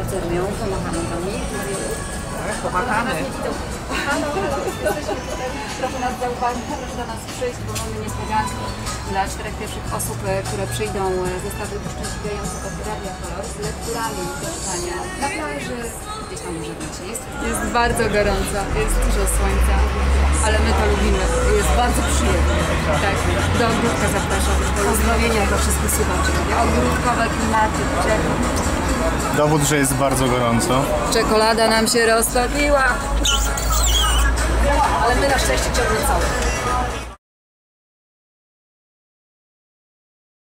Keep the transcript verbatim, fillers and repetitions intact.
spacerują, pomachamy do nich. Pomachamy. Halo, jesteśmy tutaj. Proszę nas zauważyć, proszę do nas przyjść, bo mamy niespodzianki dla czterech pierwszych osób, które przyjdą. Zestawy uszczęśliwiające od Radia Kolor z lekturami do czytania na plaży. Gdzieś tam może być. Jest, jest bardzo gorąco, jest dużo słońca, ale my to lubimy. Jest bardzo przyjemnie. Tak, do ogródka zapraszam. Pozdrowienia dla wszystkich słuchaczy. Ogródkowe klimaty, drzewa. Dowód, że jest bardzo gorąco. Czekolada nam się roztopiła. Ale my na szczęście ciągle całe.